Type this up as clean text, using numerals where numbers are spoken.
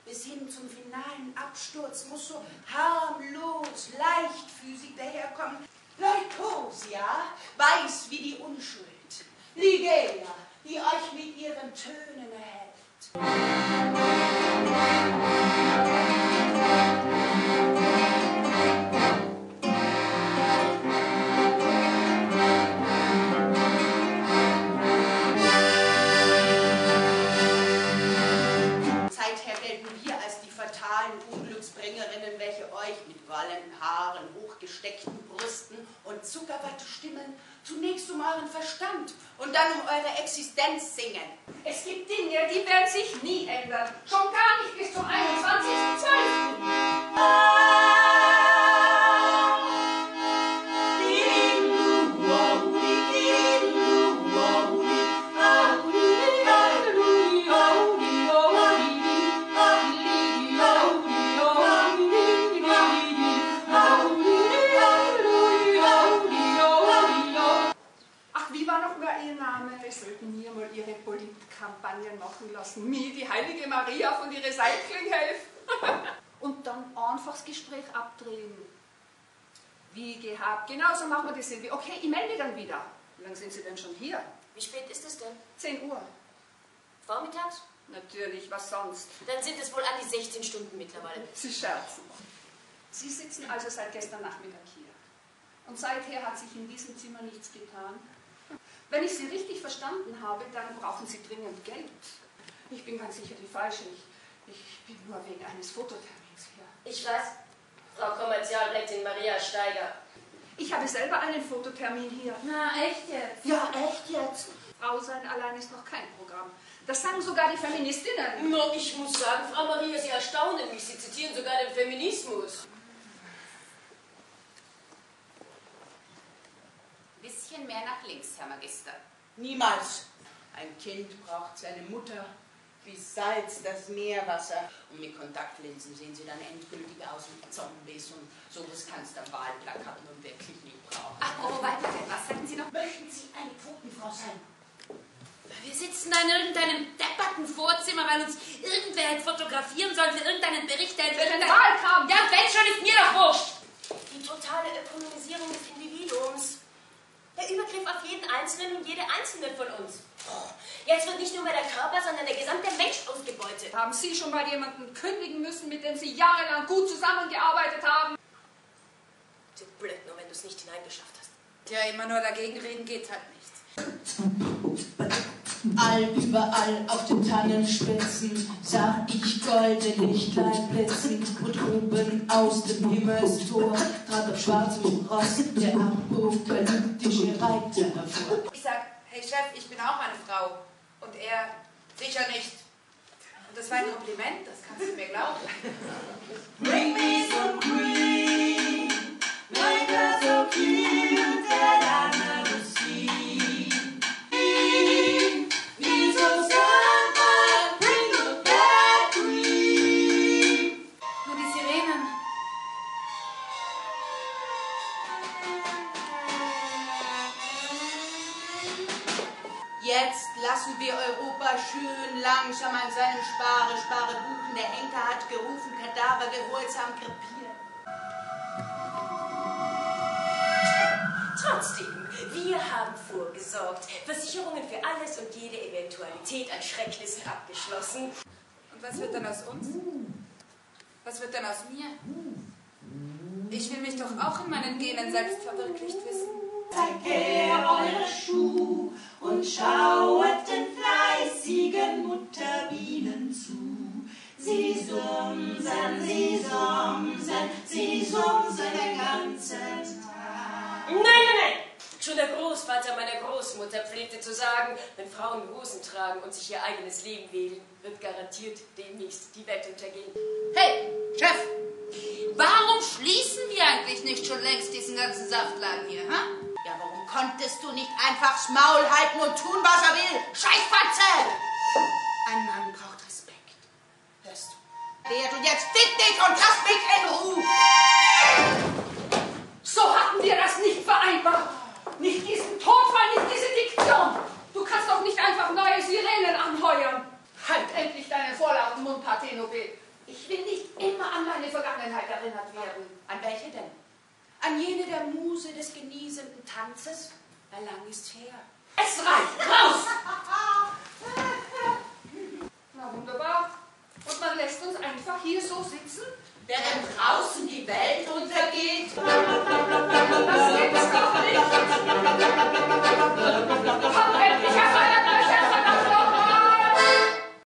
bis hin zum finalen Absturz muss so harmlos, leichtfüßig daherkommen. Leucosia, weiß wie die Unschuld. Ligeia, die euch mit ihren Tönen erhält. Unglücksbringerinnen, welche euch mit wallenden Haaren, hochgesteckten Brüsten und Zuckerwattestimmen zunächst um euren Verstand und dann um eure Existenz singen. Es gibt Dinge, die werden sich nie ändern. Schon gar nicht bis zum 21.12. Ihre Politkampagnen machen lassen. Mir, die heilige Maria, von die Recycling helfen. Und dann einfach das Gespräch abdrehen. Wie gehabt. Genauso machen wir das, Silvi. Okay, ich melde dann wieder. Wie lange sind Sie denn schon hier? Wie spät ist es denn? 10 Uhr. Vormittags? Natürlich, was sonst? Dann sind es wohl an die 16 Stunden mittlerweile. Sie scherzen. Sie sitzen also seit gestern Nachmittag hier. Und seither hat sich in diesem Zimmer nichts getan. Wenn ich Sie richtig verstanden habe, dann brauchen Sie dringend Geld. Ich bin ganz sicher die Falsche. Ich bin nur wegen eines Fototermins hier. Ich weiß, Frau Kommerzialrätin Maria Steiger. Ich habe selber einen Fototermin hier. Na, echt jetzt? Ja, echt jetzt. Frau sein allein ist noch kein Programm. Das sagen sogar die Feministinnen. No, ich muss sagen, Frau Maria, Sie erstaunen mich. Sie zitieren sogar den Feminismus. Bisschen mehr nach links, Herr Magister. Niemals. Ein Kind braucht seine Mutter wie Salz das Meerwasser. Und mit Kontaktlinsen sehen Sie dann endgültig aus wie Zombies. Und sowas kannst du am Wahlplakat nun wirklich nicht brauchen. Ach, oh, weiter. Was sagten Sie noch? Möchten Sie eine Quotenfrau sein? Wir sitzen da in irgendeinem depperten Vorzimmer, weil uns irgendwer fotografieren soll für irgendeinen Bericht, der für den Wahlkampf. Ja, wenn schon, ist mir doch wurscht. Die totale Ökonomisierung des Individuums. Der Übergriff auf jeden Einzelnen und jede Einzelne von uns. Jetzt wird nicht nur mehr der Körper, sondern der gesamte Mensch ausgebeutet. Haben Sie schon mal jemanden kündigen müssen, mit dem Sie jahrelang gut zusammengearbeitet haben? So blöd, nur wenn du es nicht hineingeschafft hast. Tja, immer nur dagegen reden geht halt nicht. Überall auf den Tannenspitzen sah ich goldene Lichtlein blitzen und oben aus dem Himmelstor trat auf schwarzem Ross der apokalyptische Reiter hervor. Ich sag, hey Chef, ich bin auch eine Frau. Und er, sicher nicht. Und das war ein Kompliment, das kannst du mir glauben. Bring me some cream, make her so cute that I never see. Nur die Sirenen. Jetzt lassen wir Europa schön langsam an seinem Spare buchen. Der Henker hat gerufen, Kadaver gehorsam krepieren. Trotzdem, wir haben vorgesorgt. Versicherungen für alles und jede Eventualität an Schrecknissen abgeschlossen. Und was wird dann aus uns? Was wird dann aus mir? Ich will mich doch auch in meinen Genen selbst verwirklicht wissen. Zeigt her eure Schuh und schauet den fleißigen Mutterbienen zu. Sie sumsen, sie sumsen, sie sumsen den ganzen Tag. Nein! Schon der Großvater meiner Großmutter pflegte zu sagen, wenn Frauen Hosen tragen und sich ihr eigenes Leben wählen, wird garantiert demnächst die Welt untergehen. Hey, Chef! Warum schließen wir eigentlich nicht schon längst diesen ganzen Saftladen hier, ha? Ja, warum konntest du nicht einfach das Maul halten und tun, was er will? Scheißfatze! Ein Mann braucht Respekt. Hörst du? Werd und jetzt fick dich und lass mich in Ruhe! So hatten wir das nicht vereinbart. Nicht diesen Tonfall, nicht diese Diktion. Du kannst doch nicht einfach neue Sirenen anheuern. Halt endlich deinen vorlauten Mund, Parthenope. Ich will nicht immer an meine Vergangenheit erinnert werden. An welche denn? An jene der Muse des genießenden Tanzes? Weil lang ist her. Es reicht! Raus! Na wunderbar. Und man lässt uns einfach hier so sitzen? Während draußen die Welt untergeht. Das gibt's doch nicht! Komm endlich auf